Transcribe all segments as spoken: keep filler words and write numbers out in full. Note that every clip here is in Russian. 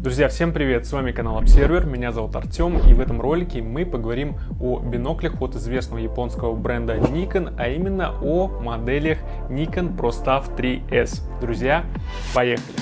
Друзья, всем привет! С вами канал Observer, меня зовут Артем, и в этом ролике мы поговорим о биноклях от известного японского бренда Nikon, а именно о моделях Nikon ProStaff три эс. Друзья, поехали!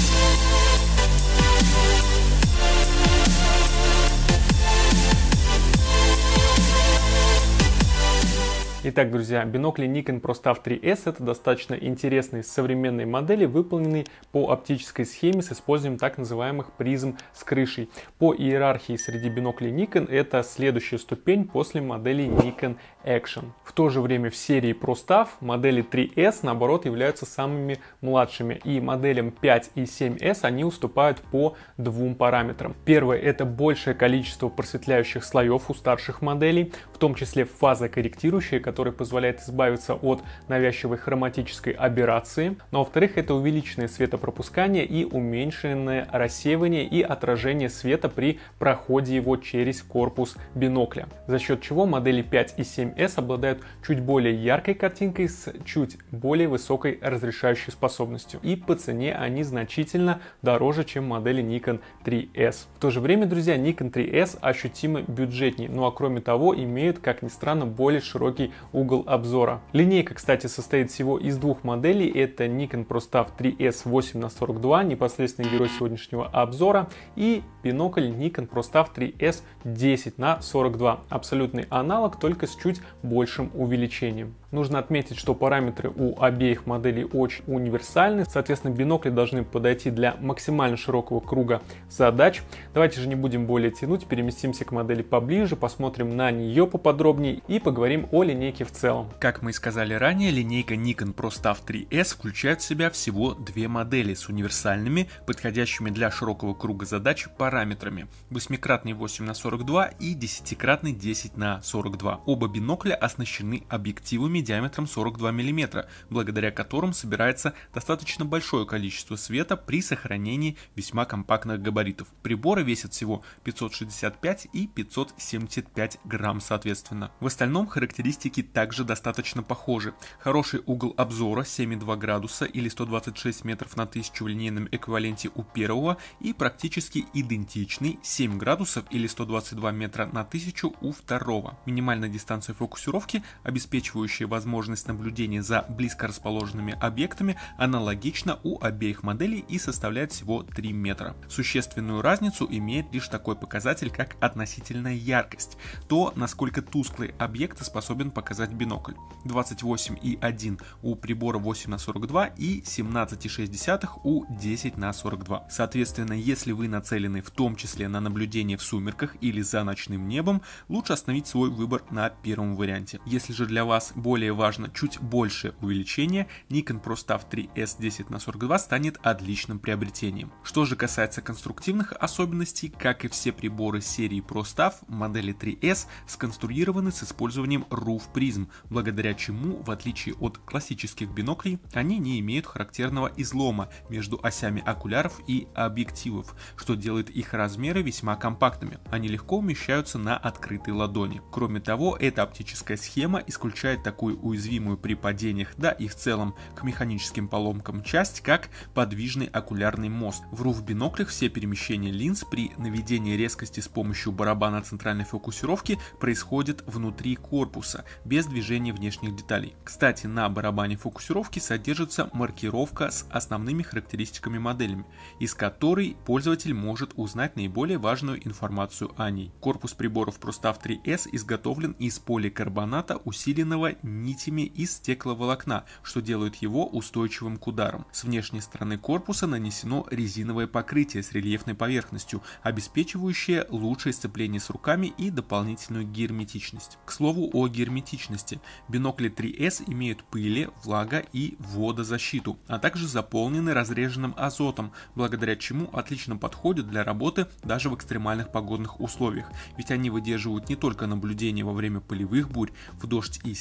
Итак, друзья, бинокли Nikon ProStaff три эс — это достаточно интересные современные модели, выполненные по оптической схеме с использованием так называемых призм с крышей. По иерархии среди биноклей Nikon это следующая ступень после модели Nikon Action. В то же время в серии ProStaff модели три эс, наоборот, являются самыми младшими, и моделям пять и семь эс они уступают по двум параметрам. Первое — это большее количество просветляющих слоев у старших моделей, в том числе фазокорректирующие, который позволяет избавиться от навязчивой хроматической аберрации. Но, во-вторых, это увеличенное светопропускание и уменьшенное рассеивание и отражение света при проходе его через корпус бинокля, за счет чего модели пять и семь эс обладают чуть более яркой картинкой с чуть более высокой разрешающей способностью. И по цене они значительно дороже, чем модели Nikon три эс. В то же время, друзья, Nikon три эс ощутимо бюджетнее, ну а кроме того имеют, как ни странно, более широкий угол обзора. Линейка, кстати, состоит всего из двух моделей. Это Nikon ProStaff три эс восемь на сорок два, непосредственный герой сегодняшнего обзора, и бинокль Nikon ProStaff три эс десять на сорок два. Абсолютный аналог, только с чуть большим увеличением. Нужно отметить, что параметры у обеих моделей очень универсальны, соответственно, бинокли должны подойти для максимально широкого круга задач. Давайте же не будем более тянуть, переместимся к модели поближе, посмотрим на нее поподробнее и поговорим о линейке в целом. Как мы и сказали ранее, линейка Nikon ProStaff три эс включает в себя всего две модели с универсальными, подходящими для широкого круга задач параметрами: восьмикратный восемь на сорок два и десятикратный десять на сорок два. Оба бинокля оснащены объективами диаметром сорок два миллиметра, благодаря которым собирается достаточно большое количество света при сохранении весьма компактных габаритов. Приборы весят всего пятьсот шестьдесят пять и пятьсот семьдесят пять грамм соответственно. В остальном характеристики также достаточно похожи. Хороший угол обзора семь и два градуса или сто двадцать шесть метров на тысячу в линейном эквиваленте у первого и практически идентичный семь градусов или сто двадцать два метра на тысячу у второго. Минимальная дистанция фокусировки, обеспечивающая возможность наблюдения за близко расположенными объектами, аналогична у обеих моделей и составляет всего три метра. Существенную разницу имеет лишь такой показатель, как относительная яркость, то, насколько тусклые объекты способен показать бинокль. двадцать восемь и один у прибора восемь на сорок два и семнадцать и шесть десятых у десять на сорок два. Соответственно, если вы нацелены в том числе на наблюдение в сумерках или за ночным небом, лучше остановить свой выбор на первом варианте. Если же для вас более Более важно чуть большее увеличение, Nikon ProStaff три эс десять на сорок два станет отличным приобретением. Что же касается конструктивных особенностей, как и все приборы серии ProStaff, модели три эс сконструированы с использованием руф призм, благодаря чему, в отличие от классических биноклей, они не имеют характерного излома между осями окуляров и объективов, что делает их размеры весьма компактными. Они легко умещаются на открытой ладони. Кроме того, эта оптическая схема исключает такую уязвимую при падениях, да и в целом к механическим поломкам часть, как подвижный окулярный мост. В руф-биноклях все перемещения линз при наведении резкости с помощью барабана центральной фокусировки происходит внутри корпуса, без движения внешних деталей. Кстати, на барабане фокусировки содержится маркировка с основными характеристиками модели, из которой пользователь может узнать наиболее важную информацию о ней. Корпус приборов ProStaff три эс изготовлен из поликарбоната, усиленного нитями из стекловолокна, что делает его устойчивым к ударам. С внешней стороны корпуса нанесено резиновое покрытие с рельефной поверхностью, обеспечивающее лучшее сцепление с руками и дополнительную герметичность. К слову о герметичности. Бинокли три эс имеют пыли, влага и водозащиту, а также заполнены разреженным азотом, благодаря чему отлично подходят для работы даже в экстремальных погодных условиях, ведь они выдерживают не только наблюдение во время пылевых бурь, в дождь и снег,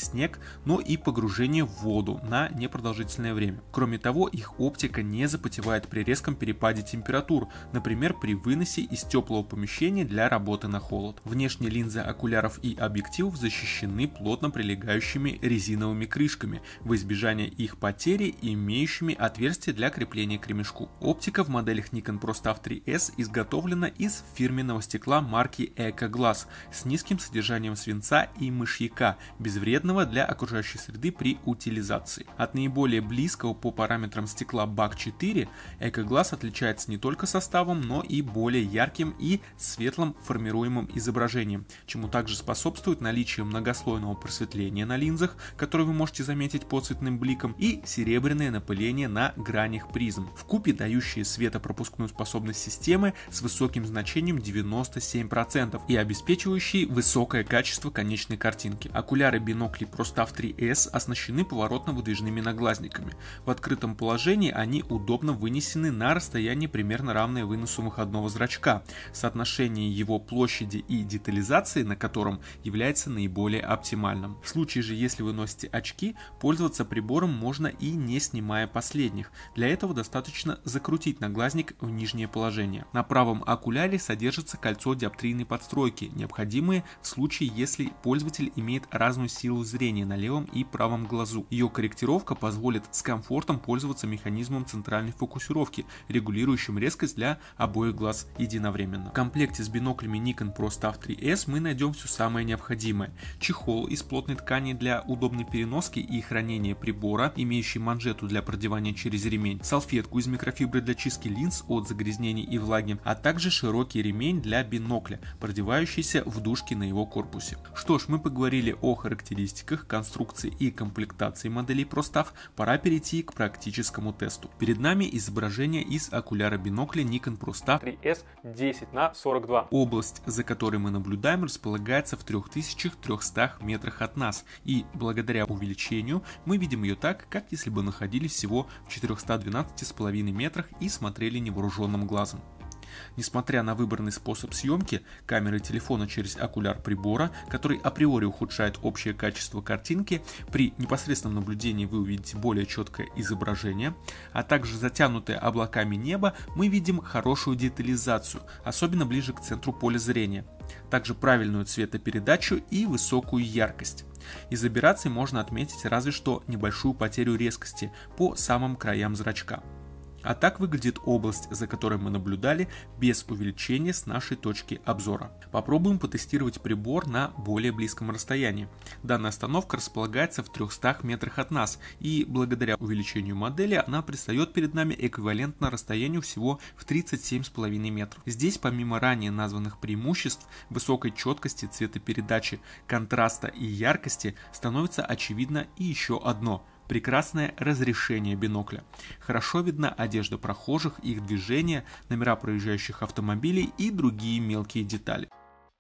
но и погружение в воду на непродолжительное время. Кроме того, их оптика не запотевает при резком перепаде температур, например, при выносе из теплого помещения для работы на холод. Внешние линзы окуляров и объективов защищены плотно прилегающими резиновыми крышками во избежание их потери и имеющими отверстия для крепления к ремешку. Оптика в моделях Nikon ProStaff три эс изготовлена из фирменного стекла марки EcoGlass с низким содержанием свинца и мышьяка, безвредного для окружающей среды при утилизации. От наиболее близкого по параметрам стекла бак четыре EcoGlass отличается не только составом, но и более ярким и светлым формируемым изображением, чему также способствует наличие многослойного просветления на линзах, которое вы можете заметить по цветным бликам, и серебряное напыление на гранях призм, вкупе дающие светопропускную способность системы с высоким значением девяносто семь процентов и обеспечивающие высокое качество конечной картинки. Окуляры биноклей ProStaff три эс оснащены поворотно-выдвижными наглазниками. В открытом положении они удобно вынесены на расстояние примерно равное выносу выходного зрачка, соотношение его площади и детализации на котором является наиболее оптимальным. В случае же, если вы носите очки, пользоваться прибором можно и не снимая последних. Для этого достаточно закрутить наглазник в нижнее положение. На правом окуляре содержится кольцо диоптрийной подстройки, необходимое в случае, если пользователь имеет разную силу зрения на левом и правом глазу. Ее корректировка позволит с комфортом пользоваться механизмом центральной фокусировки, регулирующим резкость для обоих глаз единовременно. В комплекте с биноклями Nikon ProStaff три эс мы найдем все самое необходимое. Чехол из плотной ткани для удобной переноски и хранения прибора, имеющий манжету для продевания через ремень, салфетку из микрофибры для чистки линз от загрязнений и влаги, а также широкий ремень для бинокля, продевающийся в дужки на его корпусе. Что ж, мы поговорили о характеристиках, конструкции и комплектации моделей ProStaff, пора перейти к практическому тесту. Перед нами изображение из окуляра бинокля Nikon ProStaff три эс десять на сорок два. Область, за которой мы наблюдаем, располагается в трёх тысячах трёхстах метрах от нас, и благодаря увеличению мы видим ее так, как если бы находились всего в четырёхстах двенадцати с половиной метрах и смотрели невооруженным глазом. Несмотря на выбранный способ съемки камеры телефона через окуляр прибора, который априори ухудшает общее качество картинки, при непосредственном наблюдении вы увидите более четкое изображение, а также затянутое облаками небо, мы видим хорошую детализацию, особенно ближе к центру поля зрения, также правильную цветопередачу и высокую яркость. Из аберраций можно отметить разве что небольшую потерю резкости по самым краям зрачка. А так выглядит область, за которой мы наблюдали, без увеличения с нашей точки обзора. Попробуем потестировать прибор на более близком расстоянии. Данная остановка располагается в трёхстах метрах от нас, и благодаря увеличению модели она предстает перед нами эквивалентно расстоянию всего в тридцать семь с половиной метров. Здесь, помимо ранее названных преимуществ, высокой четкости, цветопередачи, контраста и яркости, становится очевидно и еще одно – прекрасное разрешение бинокля. Хорошо видна одежда прохожих, их движения, номера проезжающих автомобилей и другие мелкие детали.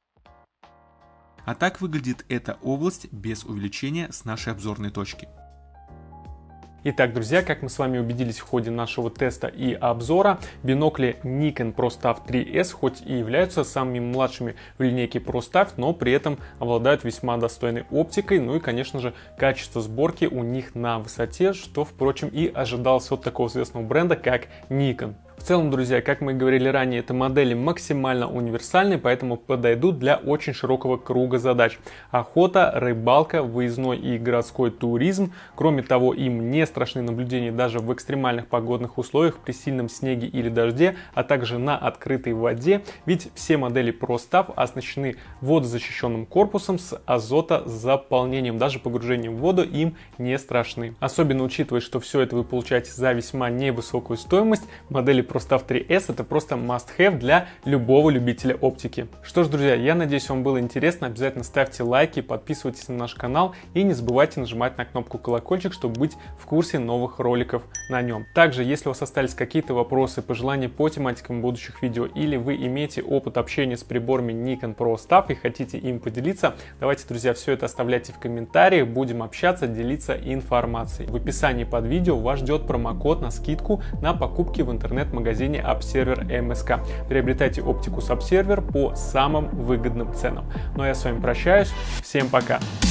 А так выглядит эта область без увеличения с нашей обзорной точки. Итак, друзья, как мы с вами убедились в ходе нашего теста и обзора, бинокли Nikon ProStaff три эс хоть и являются самыми младшими в линейке ProStaff, но при этом обладают весьма достойной оптикой, ну и, конечно же, качество сборки у них на высоте, что, впрочем, и ожидалось от такого известного бренда, как Nikon. В целом, друзья, как мы и говорили ранее, эти модели максимально универсальны, поэтому подойдут для очень широкого круга задач. Охота, рыбалка, выездной и городской туризм. Кроме того, им не страшны наблюдения даже в экстремальных погодных условиях при сильном снеге или дожде, а также на открытой воде, ведь все модели ProStaff оснащены водозащищенным корпусом с азотозаполнением. Даже погружение в воду им не страшны. Особенно учитывая, что все это вы получаете за весьма невысокую стоимость, модели ProStaff три эс это просто must-have для любого любителя оптики. Что ж, друзья, я надеюсь, вам было интересно. Обязательно ставьте лайки, подписывайтесь на наш канал и не забывайте нажимать на кнопку колокольчик, чтобы быть в курсе новых роликов на нем. Также, если у вас остались какие-то вопросы, пожелания по тематикам будущих видео, или вы имеете опыт общения с приборами Nikon ProStaff и хотите им поделиться, давайте, друзья, все это оставляйте в комментариях, будем общаться, делиться информацией. В описании под видео вас ждет промокод на скидку на покупки в интернет-магазине магазине Observer эм эс ка. Приобретайте оптику с Observer по самым выгодным ценам. Ну а я с вами прощаюсь. Всем пока!